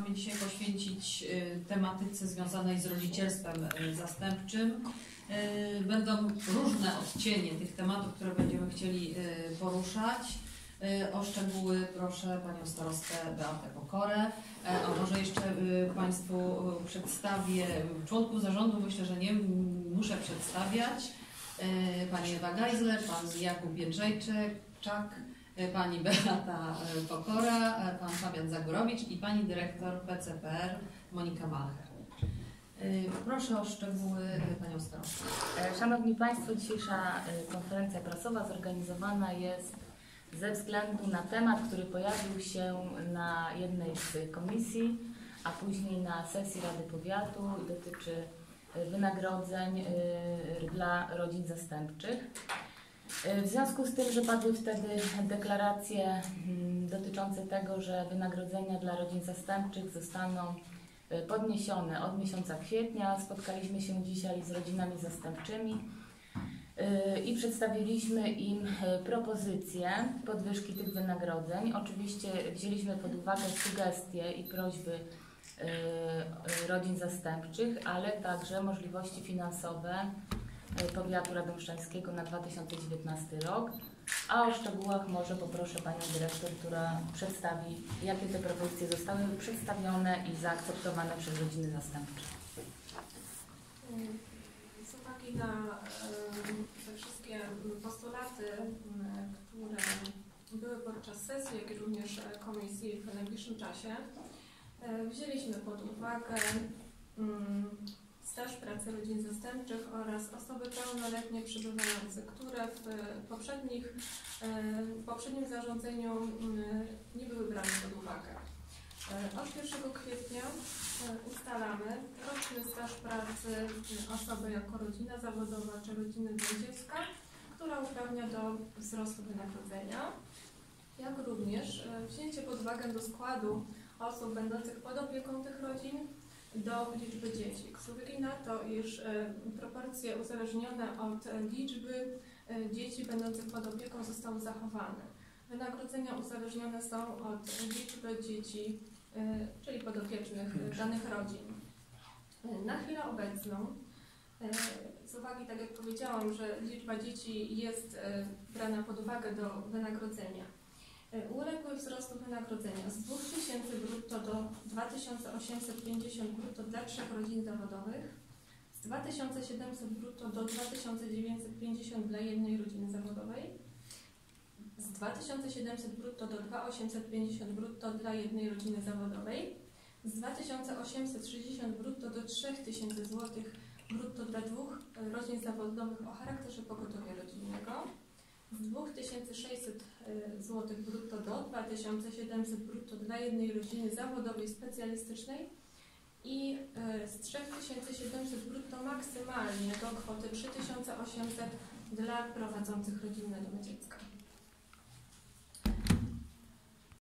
chciałabym dzisiaj poświęcić tematyce związanej z rodzicielstwem zastępczym. Będą różne odcienie tych tematów, które będziemy chcieli poruszać. O szczegóły proszę Panią Starostę Beatę Pokorę. A może jeszcze Państwu przedstawię członków zarządu, myślę, że nie muszę przedstawiać. Pani Ewa Geisler, Pan Jakub Jędrzejczak, Pani Beata Pokora, Pan Fabian Zagorowicz i Pani Dyrektor PCPR Monika Malcher. Proszę o szczegóły Panią Starostę. Szanowni Państwo, dzisiejsza konferencja prasowa zorganizowana jest ze względu na temat, który pojawił się na jednej z komisji, a później na sesji Rady Powiatu i dotyczy wynagrodzeń dla rodzin zastępczych. W związku z tym, że padły wtedy deklaracje dotyczące tego, że wynagrodzenia dla rodzin zastępczych zostaną podniesione od miesiąca kwietnia, spotkaliśmy się dzisiaj z rodzinami zastępczymi i przedstawiliśmy im propozycje podwyżki tych wynagrodzeń. Oczywiście wzięliśmy pod uwagę sugestie i prośby rodzin zastępczych, ale także możliwości finansowe powiatu radomszczańskiego na 2019 rok. A o szczegółach może poproszę Panią Dyrektor, która przedstawi, jakie te propozycje zostały przedstawione i zaakceptowane przez rodziny zastępcze. Z uwagi na te wszystkie postulaty, które były podczas sesji, jak i również komisji w najbliższym czasie, wzięliśmy pod uwagę staż pracy rodzin zastępczych oraz osoby pełnoletnie przebywające, które w poprzednim zarządzeniu nie były brane pod uwagę. Od 1 kwietnia ustalamy roczny staż pracy osoby jako rodzina zawodowa czy rodziny dla dziecka, która uprawnia do wzrostu wynagrodzenia, jak również wzięcie pod uwagę do składu osób będących pod opieką tych rodzin do liczby dzieci. Z uwagi na to, iż proporcje uzależnione od liczby dzieci będących pod opieką zostały zachowane. Wynagrodzenia uzależnione są od liczby dzieci, czyli podopiecznych danych rodzin. Na chwilę obecną, z uwagi, tak jak powiedziałam, że liczba dzieci jest brana pod uwagę do wynagrodzenia, uległy wzrostu wynagrodzenia z 2000 brutto do 2850 brutto dla 3 rodzin zawodowych, z 2700 brutto do 2950 dla jednej rodziny zawodowej, z 2700 brutto do 2850 brutto dla jednej rodziny zawodowej, z 2860 brutto do 3000 zł brutto dla 2 rodzin zawodowych o charakterze pogotowia rodzinnego, z 2600 zł brutto do 2700 brutto dla jednej rodziny zawodowej specjalistycznej i z 3700 brutto maksymalnie do kwoty 3800 dla prowadzących rodzinne domy dziecka.